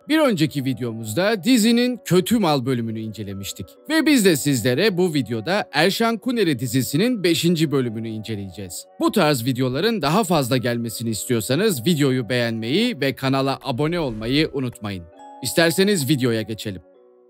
Bir önceki videomuzda dizinin Kötü Mal bölümünü incelemiştik. Ve biz de sizlere bu videoda Erşan Kuneri dizisinin 5. bölümünü inceleyeceğiz. Bu tarz videoların daha fazla gelmesini istiyorsanız videoyu beğenmeyi ve kanala abone olmayı unutmayın. İsterseniz videoya geçelim.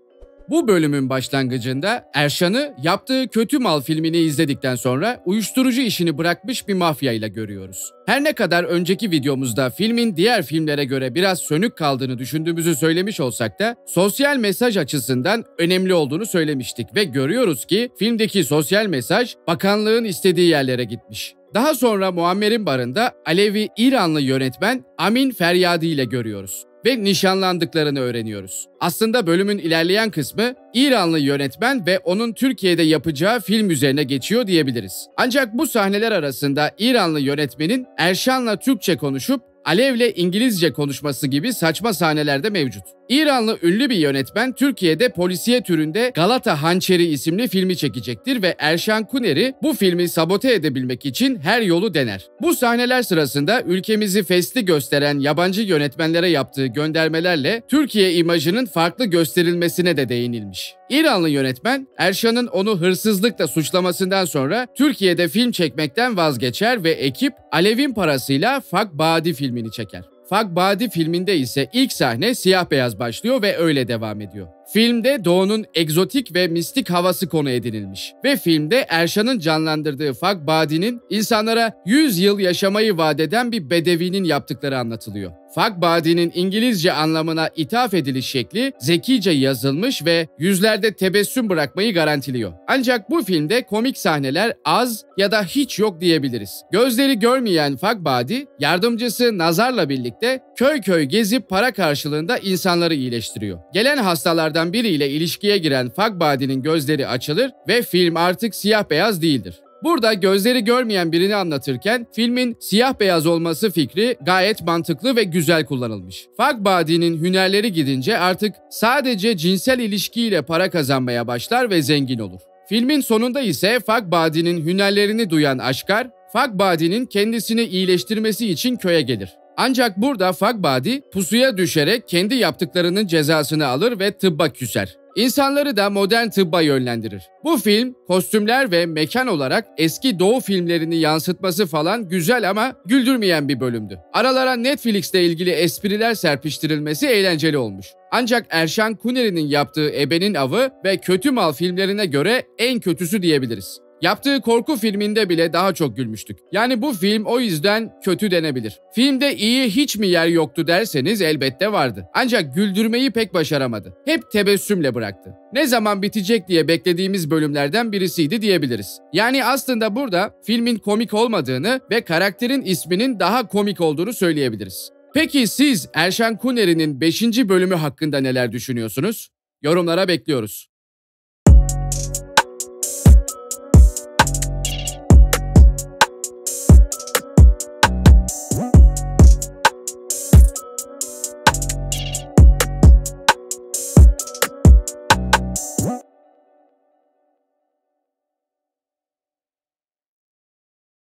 Bu bölümün başlangıcında Erşan'ı yaptığı Kötü Mal filmini izledikten sonra uyuşturucu işini bırakmış bir mafya ile görüyoruz. Her ne kadar önceki videomuzda filmin diğer filmlere göre biraz sönük kaldığını düşündüğümüzü söylemiş olsak da sosyal mesaj açısından önemli olduğunu söylemiştik ve görüyoruz ki filmdeki sosyal mesaj bakanlığın istediği yerlere gitmiş. Daha sonra Muammer'in barında Alevi İranlı yönetmen Amin Feryadi ile görüyoruz ve nişanlandıklarını öğreniyoruz. Aslında bölümün ilerleyen kısmı İranlı yönetmen ve onun Türkiye'de yapacağı film üzerine geçiyor diyebiliriz. Ancak bu sahneler arasında İranlı yönetmenin Erşan'la Türkçe konuşup Alev'le İngilizce konuşması gibi saçma sahneler de mevcut. İranlı ünlü bir yönetmen Türkiye'de polisiye türünde Galata Hançeri isimli filmi çekecektir ve Erşan Kuneri bu filmi sabote edebilmek için her yolu dener. Bu sahneler sırasında ülkemizi fesli gösteren yabancı yönetmenlere yaptığı göndermelerle Türkiye imajının farklı gösterilmesine de değinilmiş. İranlı yönetmen Erşan'ın onu hırsızlıkla suçlamasından sonra Türkiye'de film çekmekten vazgeçer ve ekip Alev'in parasıyla Fak Badi filmini çeker. Fak Badi filminde ise ilk sahne siyah beyaz başlıyor ve öyle devam ediyor. Filmde doğunun egzotik ve mistik havası konu edinilmiş ve filmde Erşan'ın canlandırdığı Fak Badi'nin insanlara 100 yıl yaşamayı vaat eden bir bedevinin yaptıkları anlatılıyor. Fak Badi'nin İngilizce anlamına ithaf ediliş şekli zekice yazılmış ve yüzlerde tebessüm bırakmayı garantiliyor. Ancak bu filmde komik sahneler az ya da hiç yok diyebiliriz. Gözleri görmeyen Fak Badi, yardımcısı Nazar'la birlikte köy köy gezip para karşılığında insanları iyileştiriyor. Gelen hastalardan biriyle ilişkiye giren Fak Badi'nin gözleri açılır ve film artık siyah beyaz değildir. Burada gözleri görmeyen birini anlatırken filmin siyah beyaz olması fikri gayet mantıklı ve güzel kullanılmış. Fak Badi'nin hünerleri gidince artık sadece cinsel ilişkiyle para kazanmaya başlar ve zengin olur. Filmin sonunda ise Fak Badi'nin hünerlerini duyan Aşkar, Fak Badi'nin kendisini iyileştirmesi için köye gelir. Ancak burada Fak Badi pusuya düşerek kendi yaptıklarının cezasını alır ve tıbba küser. İnsanları da modern tıbba yönlendirir. Bu film kostümler ve mekan olarak eski Doğu filmlerini yansıtması falan güzel ama güldürmeyen bir bölümdü. Aralara Netflix'le ilgili espriler serpiştirilmesi eğlenceli olmuş. Ancak Erşan Kuneri'nin yaptığı Ebe'nin Avı ve Kötü Mal filmlerine göre en kötüsü diyebiliriz. Yaptığı korku filminde bile daha çok gülmüştük. Yani bu film o yüzden kötü denebilir. Filmde iyi hiç mi yer yoktu derseniz elbette vardı. Ancak güldürmeyi pek başaramadı. Hep tebessümle bıraktı. Ne zaman bitecek diye beklediğimiz bölümlerden birisiydi diyebiliriz. Yani aslında burada filmin komik olmadığını ve karakterin isminin daha komik olduğunu söyleyebiliriz. Peki siz Erşan Kuneri'nin 5. bölümü hakkında neler düşünüyorsunuz? Yorumlara bekliyoruz.